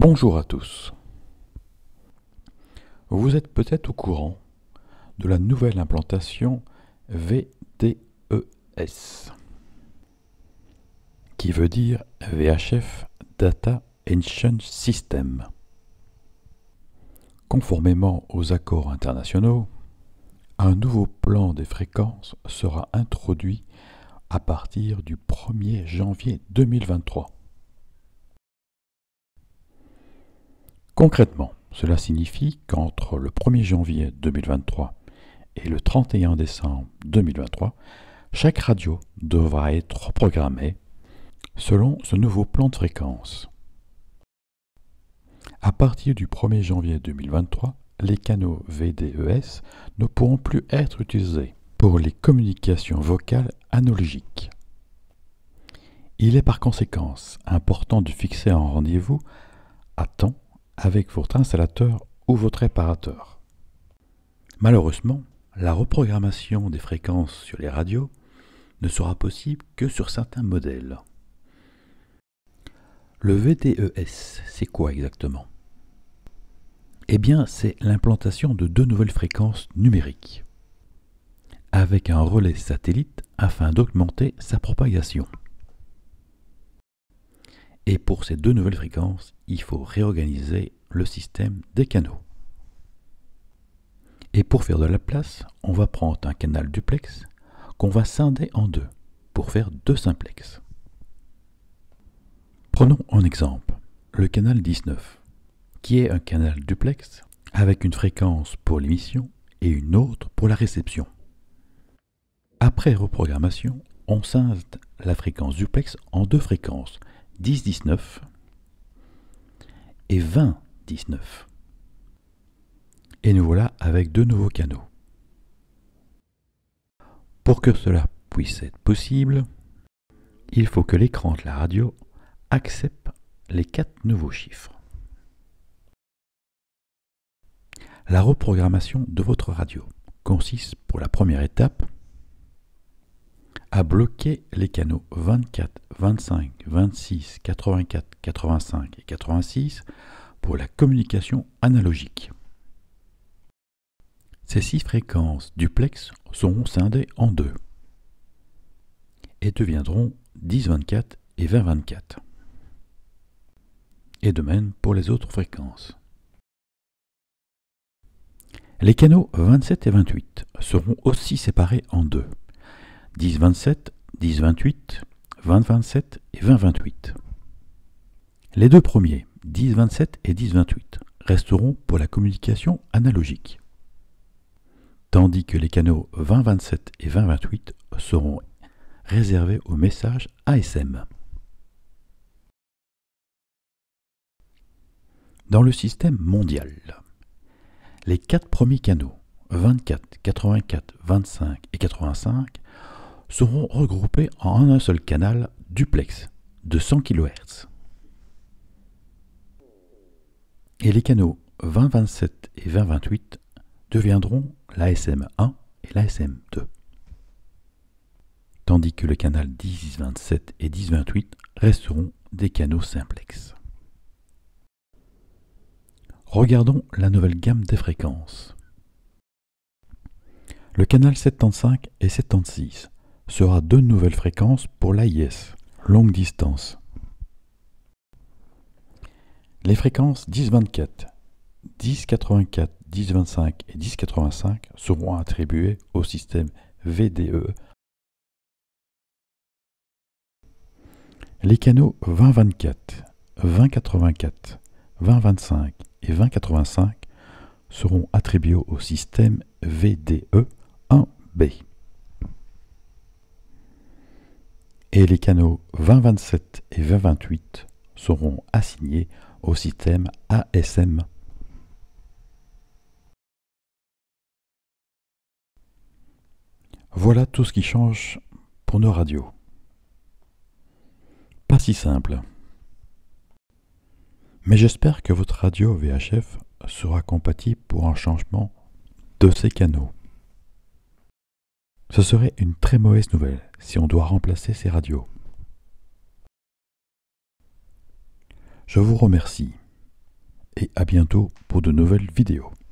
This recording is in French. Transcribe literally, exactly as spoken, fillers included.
Bonjour à tous. Vous êtes peut-être au courant de la nouvelle implantation V D E S, qui veut dire V H F Data Exchange System. Conformément aux accords internationaux, un nouveau plan des fréquences sera introduit à partir du premier janvier deux mille vingt-trois. Concrètement, cela signifie qu'entre le premier janvier deux mille vingt-trois et le trente et un décembre deux mille vingt-trois, chaque radio devra être reprogrammée selon ce nouveau plan de fréquence. À partir du premier janvier deux mille vingt-trois, les canaux V D E S ne pourront plus être utilisés pour les communications vocales analogiques. Il est par conséquent important de fixer un rendez-vous à temps avec votre installateur ou votre réparateur. Malheureusement, la reprogrammation des fréquences sur les radios ne sera possible que sur certains modèles. Le V D E S, c'est quoi exactement? Eh bien, c'est l'implantation de deux nouvelles fréquences numériques, avec un relais satellite afin d'augmenter sa propagation. Et pour ces deux nouvelles fréquences, il faut réorganiser le système des canaux. Et pour faire de la place, on va prendre un canal duplex qu'on va scinder en deux pour faire deux simplex. Prenons en exemple le canal dix-neuf, qui est un canal duplex avec une fréquence pour l'émission et une autre pour la réception. Après reprogrammation, on scinde la fréquence duplex en deux fréquences, dix dix-neuf et vingt dix-neuf. Et nous voilà avec deux nouveaux canaux. Pour que cela puisse être possible, il faut que l'écran de la radio accepte les quatre nouveaux chiffres. La reprogrammation de votre radio consiste pour la première étape à bloquer les canaux vingt-quatre, vingt-cinq, vingt-six, quatre-vingt-quatre, quatre-vingt-cinq et quatre-vingt-six pour la communication analogique. Ces six fréquences duplex seront scindées en deux et deviendront dix vingt-quatre et vingt vingt-quatre. Et de même pour les autres fréquences. Les canaux vingt-sept et vingt-huit seront aussi séparés en deux. dix vingt-sept, dix vingt-huit, vingt vingt-sept et vingt vingt-huit. Les deux premiers, dix vingt-sept et dix vingt-huit, resteront pour la communication analogique, tandis que les canaux vingt vingt-sept et vingt vingt-huit seront réservés aux messages A S M. Dans le système mondial, les quatre premiers canaux, vingt-quatre, quatre-vingt-quatre, vingt-cinq et quatre-vingt-cinq, seront regroupés en un seul canal duplex de cent kilohertz. Et les canaux vingt vingt-sept et vingt vingt-huit deviendront l'A S M un et l'A S M deux. Tandis que le canal dix vingt-sept et dix vingt-huit resteront des canaux simplex. Regardons la nouvelle gamme des fréquences. Le canal soixante-quinze et soixante-seize sera deux nouvelles fréquences pour l'A I S, longue distance. Les fréquences dix vingt-quatre, dix quatre-vingt-quatre, dix vingt-cinq et dix quatre-vingt-cinq seront attribuées au système V D E. Les canaux vingt vingt-quatre, vingt quatre-vingt-quatre, vingt vingt-cinq et vingt quatre-vingt-cinq seront attribués au système V D E un B. Et les canaux vingt vingt-sept et vingt vingt-huit seront assignés au système A S M. Voilà tout ce qui change pour nos radios. Pas si simple. Mais j'espère que votre radio V H F sera compatible pour un changement de ces canaux. Ce serait une très mauvaise nouvelle si on doit remplacer ces radios. Je vous remercie et à bientôt pour de nouvelles vidéos.